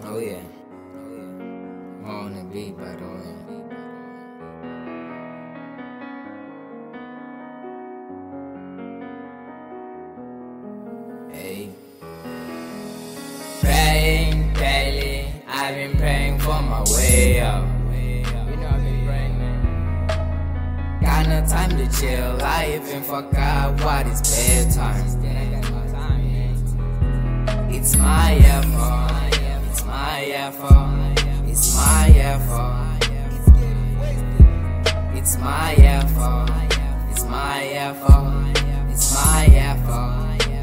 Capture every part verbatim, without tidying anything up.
Oh yeah. More on the beat, by the way. Hey. Praying daily, I've been praying for my way up. You know I've been praying, man. Got no time to chill, I even forgot what is bedtime. It's my effort, it's my effort, it's my effort. It's my effort, it's my effort, it's my effort.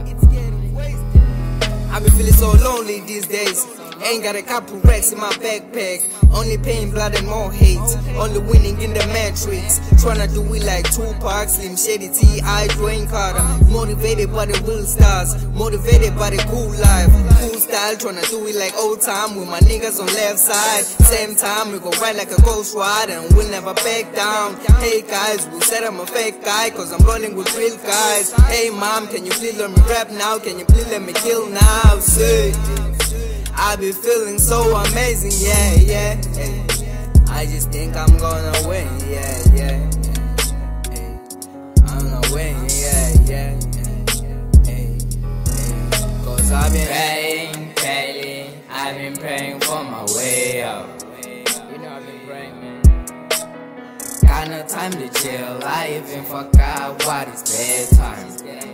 I've been feeling so lonely these days. Ain't got a couple racks in my backpack. Only pain, blood and more hate. Only winning in the matrix. Tryna do it like Tupac, Slim Shady, T I, Dwayne Carter. Motivated by the real stars, motivated by the cool life. Cool style, tryna do it like old time with my niggas on left side. Same time, we gon' ride like a ghost ride and we'll never back down. Hey guys, we said I'm a fake guy cause I'm rolling with real guys. Hey mom, can you please let me rap now? Can you please let me kill now? Say, I be feeling so amazing, yeah, yeah, yeah. I just think I'm gonna win, yeah, yeah, yeah. I'm gonna win, yeah, yeah, yeah. Cause I've been praying daily, I've been praying for my way up. You know I've been praying, man. Got no time to chill, I even forgot what is bedtime.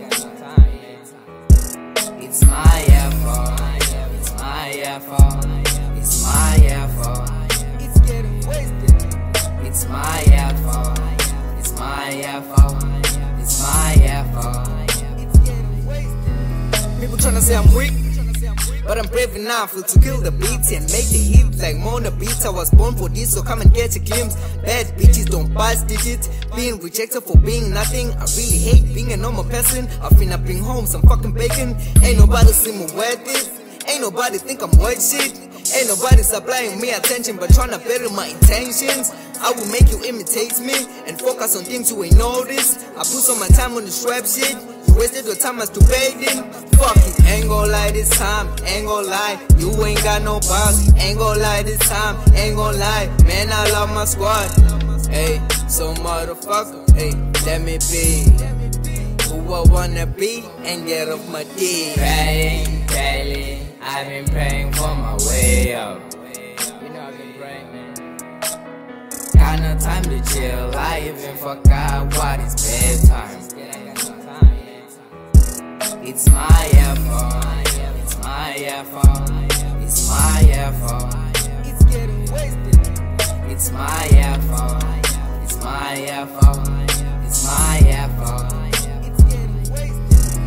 It's my effort, it's my effort, it's my effort. It's getting wasted. It's my effort, it's my effort, it's my effort. It's getting wasted. People tryna say I'm weak, but I'm brave enough to kill the beats and make the hit like Mona Beats. I was born for this, so come and get a glimpse. Bad bitches don't pass digits. Being rejected for being nothing. I really hate being a normal person. I finna bring home some fucking bacon. Ain't nobody see me worth it. Ain't nobody think I'm worth shit. Ain't nobody supplying me attention but tryna bury my intentions. I will make you imitate me and focus on things you ain't noticed. I put some my time on the strap shit. You wasted your time masturbating. Fuck it, ain't gon' lie this time, ain't gon' lie. You ain't got no boss, ain't gon' lie this time, ain't gon' lie. Man, I love my squad. Hey, so motherfucker, hey, let me be who I wanna be and get off my dick. Praying daily, I've been praying for my way up. You know I've been praying, man. Got no time to chill, I even forgot what is bedtime. It's my effort, it's my effort, it's my effort. It's getting wasted. It's my effort, it's my effort, it's my effort. It's getting wasted.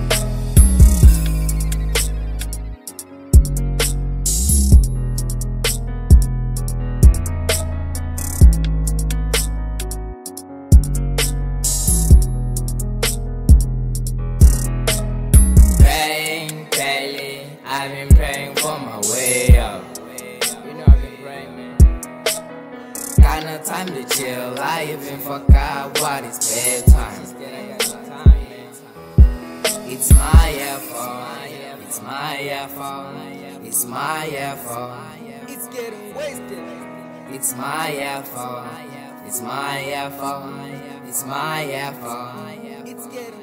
Praying daily, I've been praying for my way up. You know I've been praying, man. Got no time to chill, I even forgot what is bedtime. It's my effort, it's my effort, it's my effort. It's getting wasted. It's my effort, it's my effort, it's my effort. It's getting